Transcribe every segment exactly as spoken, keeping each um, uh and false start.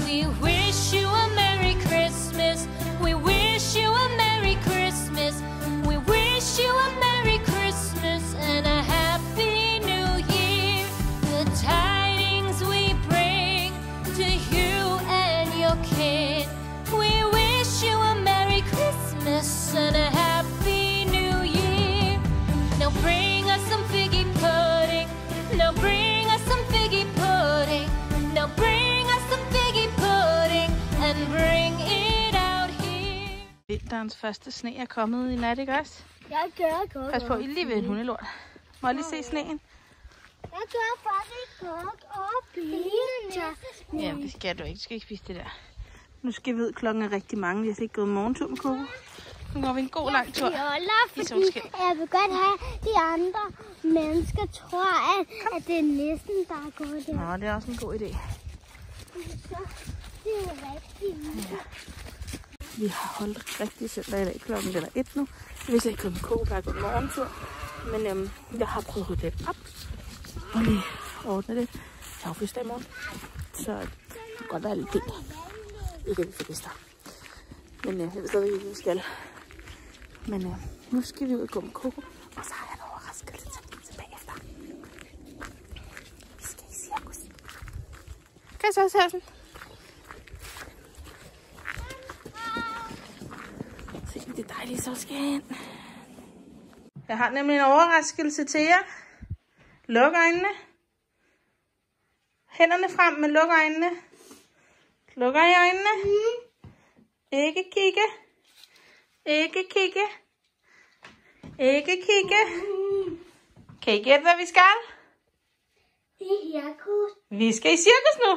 We wish you a Merry Christmas. We wish you a Merry Christmas. We wish you a Merry Christmas and a Happy New Year. The tidings we bring to you and your kin. We wish you a Merry Christmas and a Happy New Year. Now bring us some figgy pudding. Now bring us some figgy pudding. Now bring us some figgy pudding and bring it out here. Vinterens første sne er kommet i nat, ikke også? Jeg gør godt. Pas på, I lige ved en hundelort. Må jeg lige se sneen? Jeg gør faktisk godt op i. Ja, det skal du ikke. Du skal ikke spise det der. Nu skal vi ud. Klokken er rigtig mange. Vi har slet ikke gået morgentur med Coco. Nu går vi en god lang tur. I solskin. Jeg vil godt have, de andre mennesker tror, at, at det er næsten, der er gået der. Nå, det er også en god idé. Så det er rigtig. Ja. Vi har holdt rigtig søndag i dag. Klokken er et nu. Vi har ikke gået med Coco, bare gået morgentur. Men øhm, jeg har prøvet at rydde det op. Og lige ordne det. Jeg har fødselsdag i morgen. Så det kan godt være lidt fint. Ikke at vi får gæster. Men øh, jeg ved stadig ikke, hvad vi skal. Men øh, nu skal vi ud og gå med Coco. Og så har jeg en overraskelse til bagefter. Vi skal i cirkus. Kan jeg så se sådan? Se, det er dejligt solskin. Jeg har nemlig en overraskelse til jer. Luk øjnene. Hænderne frem, men luk øjnene. Lukker I øjnene? Mm. Ikke kigge. Ikke kigge. Ikke kigge. Mm. Kan I gætte, hvad vi skal? Det er cirkus. Vi skal i cirkus nu.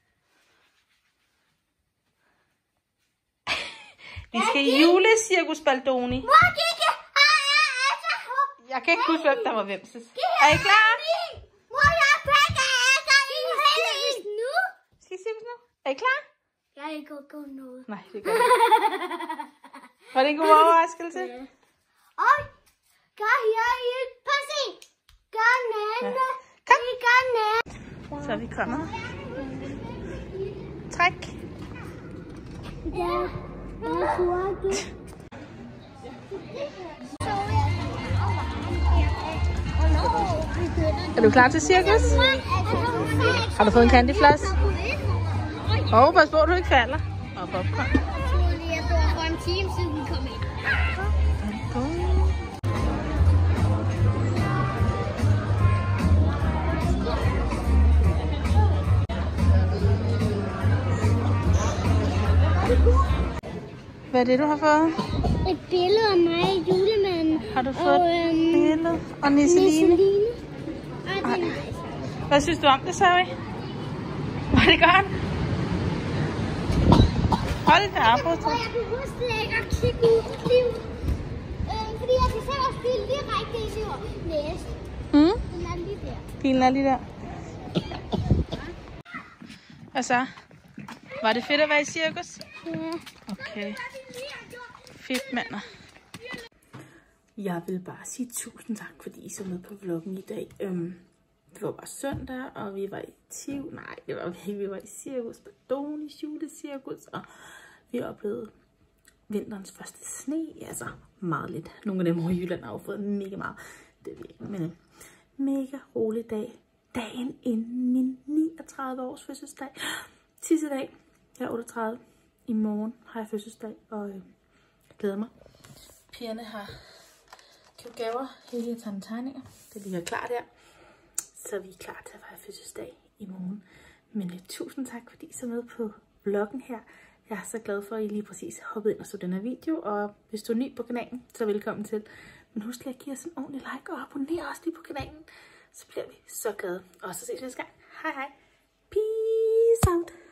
Vi skal i julecirkus, Baldoni. Mor, kigge. Jeg kan ikke huske, hvem der var hvem. Er I klar? Mor, jeg pakker æsker i helgen nu. Skal I cirkus nu? Er I klar? Jeg er ikke gå noget. Nej, det gør jeg ikke. Var det en god overraskelse? Ja. Og gør jeg ikke. Prøv at se. Gør nænde. Ja. Kom. Vi gør nænde. Så er vi kommet. Træk. Ja, jeg er surt. Er du klar til cirkus? Har du fået en candyfloss? Åh, oh, pas på, du ikke falder. Og popcorn. Jeg tror, for en time siden vi kom ind. Hvad er det, du har fået? Et billede af mig i julemanden. Har du fået og, et øhm, billede? Og Nisseline? Nisseline. Og det Hvad synes du om det, Zoe? Var det godt? Hold da op. Og jeg kan huske, at jeg ikke har kigget ud på liv. Øhm, fordi jeg kan selv også spille direkte i det næste. Mm? Den er lige der. Pilen er lige der. Hvad så? Var det fedt at være i cirkus? Ja. Okay. Fedt, mander. Jeg vil bare sige tusind tak, fordi I så med på vloggen i dag. Øhm, det var bare søndag, og vi var i Tiv. Nej, det var vi Vi var i cirkus. Baldonis julecirkus, og vi oplevede vinterens første sne. Altså meget lidt. Nogle af dem over i Jylland har jo fået mega meget. Det ved jeg ikke, men en mega rolig dag. Dagen inden min niogtredive års fødselsdag. Sidste dag. Jeg er otteogtredive. I morgen har jeg fødselsdag, og øh, jeg glæder mig. Pigerne har købt gaver. Helge tager tegninger. Det ligger klar der. Så vi er klar til at fejre fødselsdag i morgen. Men øh, tusind tak, fordi I så med på vloggen her. Jeg er så glad for, at I lige præcis hoppede ind og så den her video. Og hvis du er ny på kanalen, så velkommen til. Men husk lige at give os en ordentlig like og abonner også lige på kanalen. Så bliver vi så glade. Og så ses vi næste gang. Hej hej. Peace out.